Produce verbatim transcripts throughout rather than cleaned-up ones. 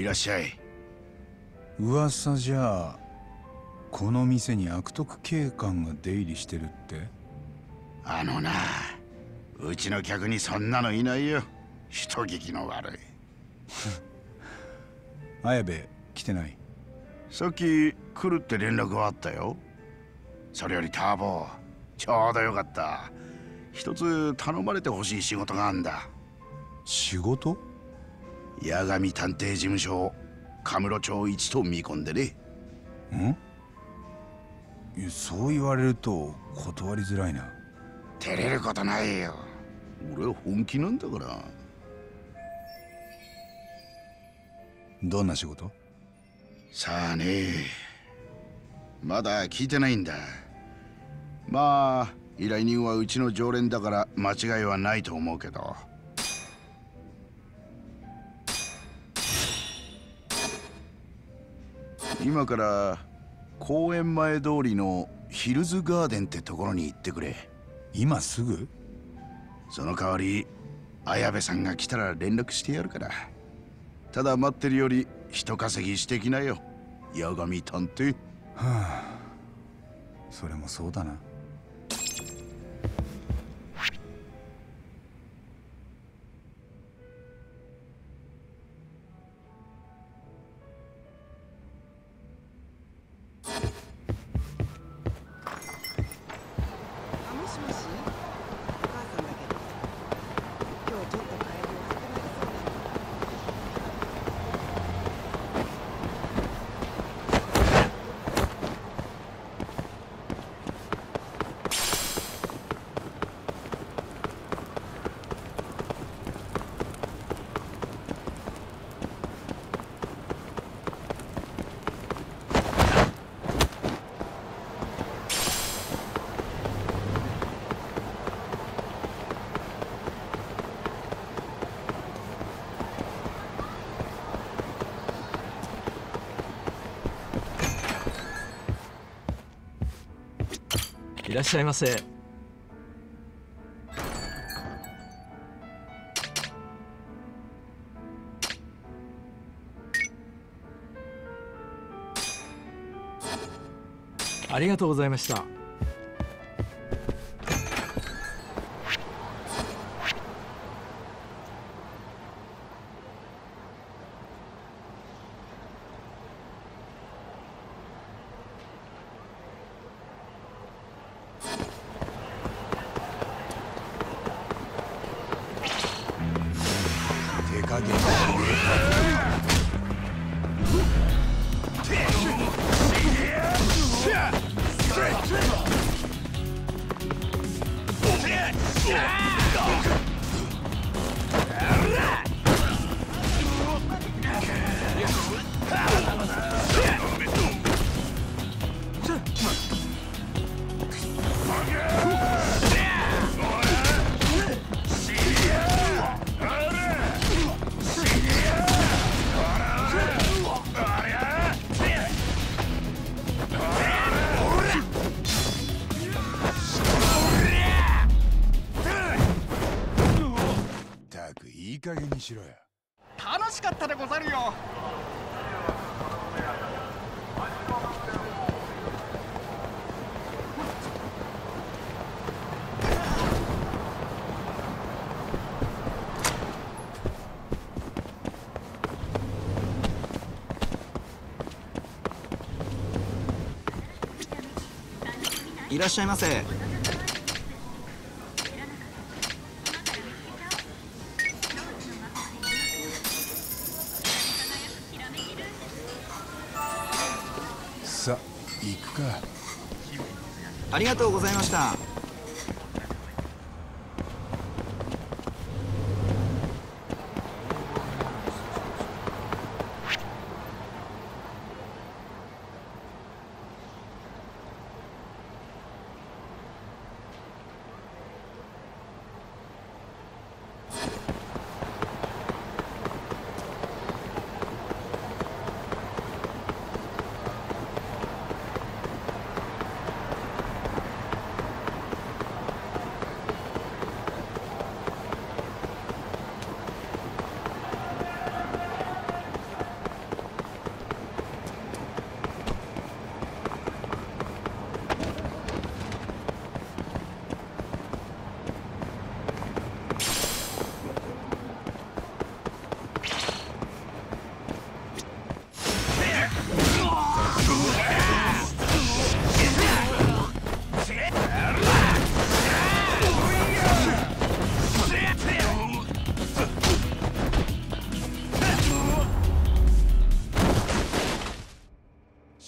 らっしゃい。 噂じゃあこの店に悪徳警官が出入りしてるって？ あのな、うちの客にそんなのいないよ。人聞きの悪い。 綾部来てない？ さっき来るって連絡があったよ。それよりターボ、ちょうどよかった。一つ頼まれてほしい仕事があんだ。 仕事？ 八神探偵事務所をカムロ町一と見込んでね。 ん？いや、そう言われると断りづらいな。 照れることないよ。俺は本気なんだから。 どんな仕事？ さあね、まだ聞いてないんだ。まあ依頼人はうちの常連だから間違いはないと思うけど。今から公園前通りのヒルズガーデンってところに行ってくれ。 今すぐ？ その代わり綾部さんが来たら連絡してやるから。ただ待ってるより人稼ぎしてきなよ、八神探偵。 はあ、それもそうだな。 いらっしゃいませ。ありがとうございました。 手加減。いい加減にしろよ。 楽しかったでござるよ。 いらっしゃいませ。 さあ行くか。 ありがとうございました。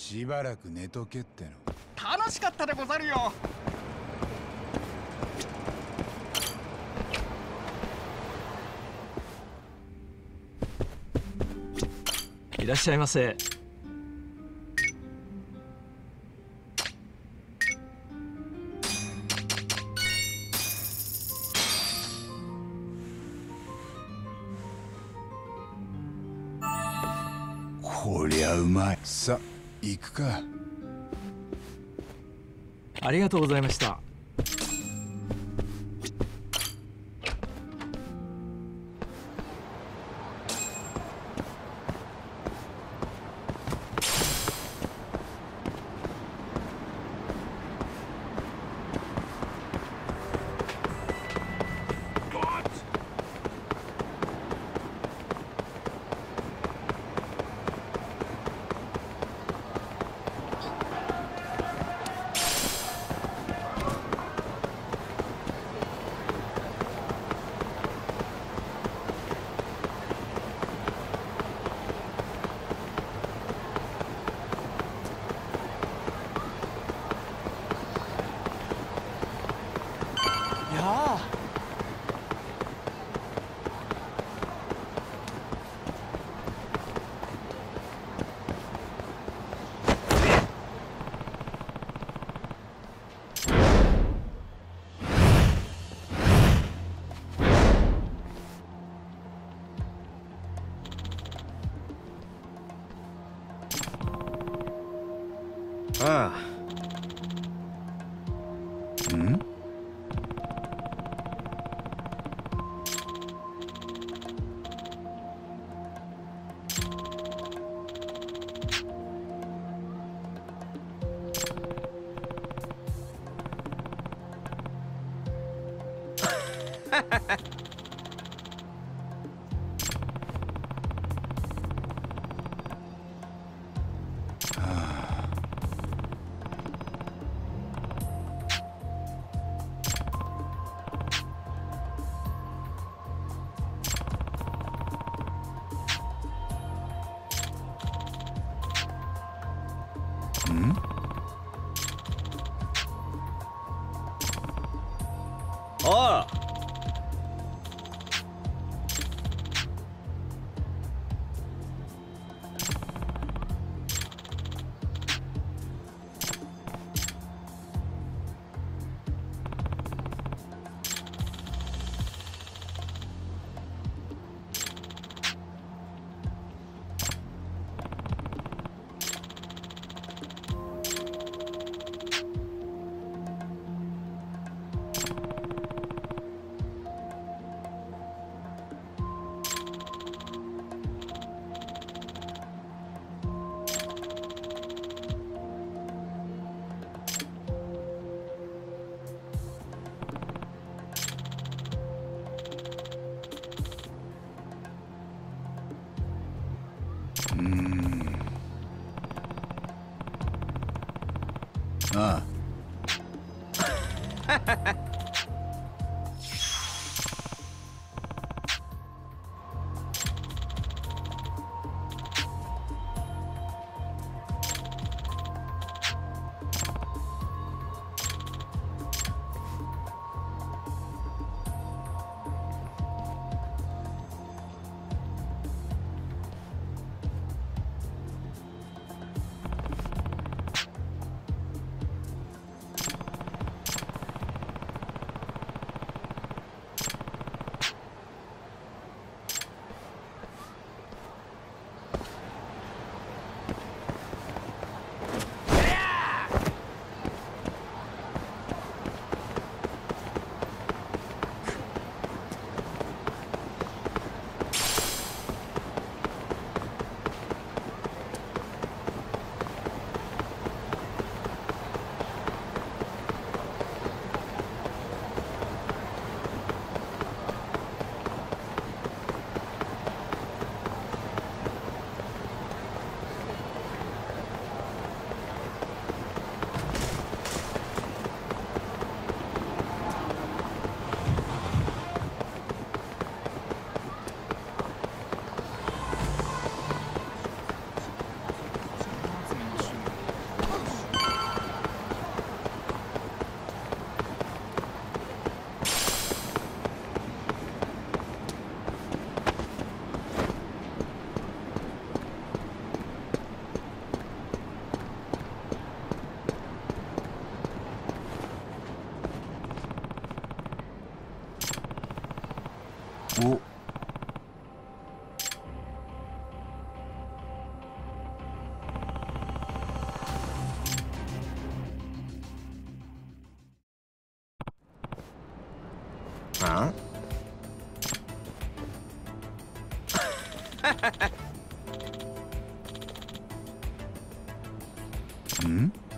しばらく寝とけっての。 楽しかったでござるよ。 いらっしゃいませ。 こりゃうまい。さあ行くか。 ありがとうございました。 ああ。 ん？ん？ ああ。 うーん。ああ。 あん